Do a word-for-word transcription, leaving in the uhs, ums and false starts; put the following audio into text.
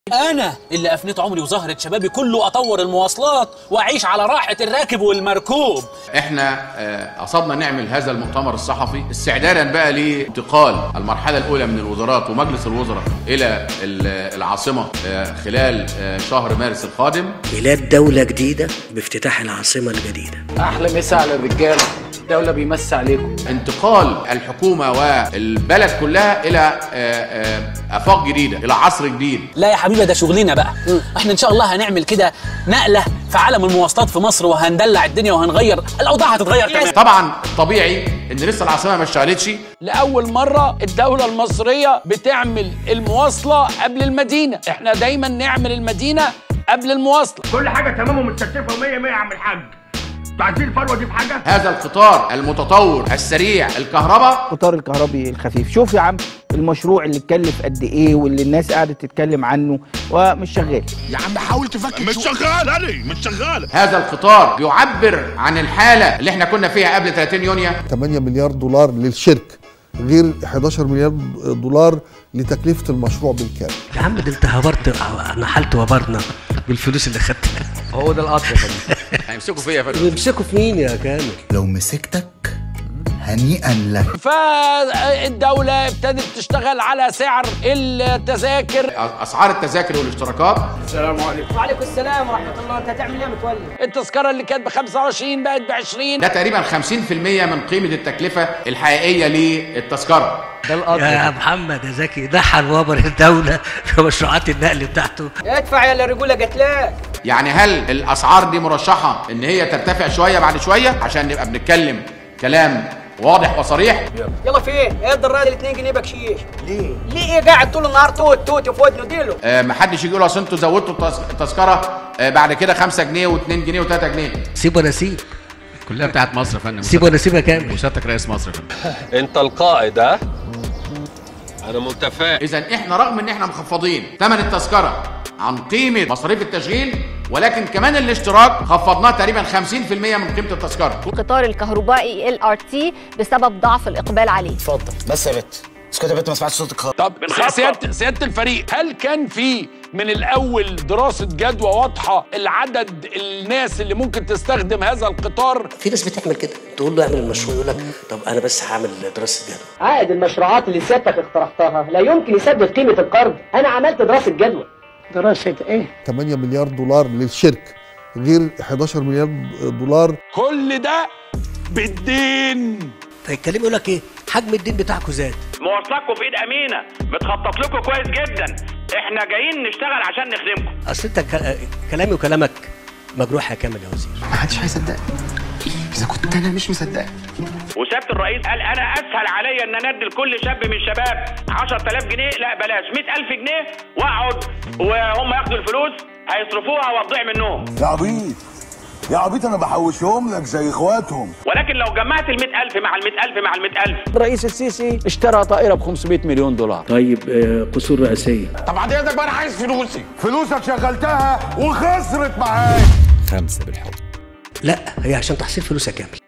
أنا اللي أفنيت عمري وزهرة شبابي كله أطور المواصلات وأعيش على راحة الراكب والمركوب. إحنا قصدنا نعمل هذا المؤتمر الصحفي استعدادا بقى لانتقال المرحلة الأولى من الوزارات ومجلس الوزراء إلى العاصمة خلال شهر مارس القادم. ميلاد دولة جديدة بافتتاح العاصمة الجديدة. أحلى مسا على الرجالة، الدولة بيمسي عليكم. انتقال الحكومة والبلد كلها إلى آفاق جديدة، إلى عصر جديد. لا يا حبيبي ده شغلنا بقى. م. احنا ان شاء الله هنعمل كده نقله في عالم المواصلات في مصر وهندلع الدنيا وهنغير الاوضاع، هتتغير كمان. طبعا طبيعي ان لسه العاصمه ما اشتغلتش. لاول مره الدوله المصريه بتعمل المواصله قبل المدينه، احنا دايما نعمل المدينه قبل المواصله. كل حاجه تمام ومتكتفه ومية مية يا عم الحاج. تعديل الفروه دي في حاجه. هذا القطار المتطور السريع الكهرباء، القطار الكهربي الخفيف. شوف يا عم المشروع اللي اتكلف قد ايه واللي الناس قاعده تتكلم عنه ومش شغال. يا عم حاول تفكر. مش شغال انا مش شغال. هذا القطار يعبر عن الحاله اللي احنا كنا فيها قبل ثلاثين يونيو. ثمانية مليار دولار للشركه غير أحد عشر مليار دولار لتكلفه المشروع بالكامل. يا عم ده انت هبرت نحلت وبرنا بالفلوس اللي خدتها. هو ده القطر يا فندم. هيمسكوا فيا يا فندم. يمسكوا في مين يا كامل؟ لو مسكتك هنيئا لك. فالدولة ابتدت تشتغل على سعر التذاكر، اسعار التذاكر والاشتراكات. السلام عليكم. وعليكم السلام ورحمة الله. انت هتعمل ايه متولي؟ التذكرة اللي كانت ب خمسة وعشرين بقت ب عشرين. ده تقريبا خمسين في المية من قيمة التكلفة الحقيقية للتذكرة. ده القطر يا محمد يا زكي. دحل وبر الدولة في مشروعات النقل بتاعته. ادفع يا اللي الرجولة جت لك. يعني هل الاسعار دي مرشحة ان هي ترتفع شوية بعد شوية عشان نبقى بنتكلم كلام واضح وصريح؟ يلا فين؟ ادي الراجل اتنين جنيه بكشيش. ليه؟ ليه ايه قاعد طول النهار توت توت في ودنه ديله؟ آه محدش يجي يقول اصل انتوا زودتوا التذكره آه بعد كده خمسة جنيه واتنين جنيه وتلاتة جنيه. سيب ولا سيب؟ كلها بتاعت مصر يا فندم. سيب ولا سيب يا كامل؟ وسيادتك رئيس مصر يا فندم. انت القائد ها؟ انا متفائل. اذا احنا رغم ان احنا مخفضين ثمن التذكره عن قيمه مصاريف التشغيل، ولكن كمان الاشتراك خفضناه تقريبا خمسين في المية من قيمه التذكره. القطار الكهربائي ال ار تي بسبب ضعف الاقبال عليه. اتفضل بس يا بت. اسكت يا بت ما سمعتش صوتك خالص. طب سياده سياده الفريق، هل كان في من الاول دراسه جدوى واضحه العدد الناس اللي ممكن تستخدم هذا القطار؟ في ناس بتعمل كده، تقول له اعمل المشروع يقول لك طب انا بس هعمل دراسه جدوى. عائد المشروعات اللي سيادتك اقترحتها لا يمكن يسدد قيمة القرض. انا عملت دراسة جدوى. دراسة ايه؟ ثمانية مليار دولار للشركه غير أحد عشر مليار دولار. كل ده بالدين. فيتكلم يقول لك ايه؟ حجم الدين بتاعكم زاد. مواصلاتكم في ايد امينه، متخطط لكم كويس جدا. احنا جايين نشتغل عشان نخدمكم. اصل انت كلامي وكلامك مجروح يا كامل يا وزير. محدش هيصدقني اذا كنت انا مش مصدقك. وسياده الرئيس قال انا اسهل عليا ان اندي لكل شاب من الشباب عشرة آلاف جنيه، لا بلاش مئة ألف جنيه واقعد وهم ياخدوا الفلوس هيصرفوها وتضيع منهم. يا عبيط يا عبيط انا بحوشهم لك زي اخواتهم. ولكن لو جمعت ال مئة ألف مع ال مئة ألف مع ال مئة ألف. الرئيس السيسي اشترى طائره ب خمسمئة مليون دولار. طيب آه قصور رئاسيه. طب بعد اذنك بقى انا عايز فلوسي. فلوسك شغلتها وخسرت معاك. خمسه بالحب. لا هي عشان تحصيل فلوس يا كامل.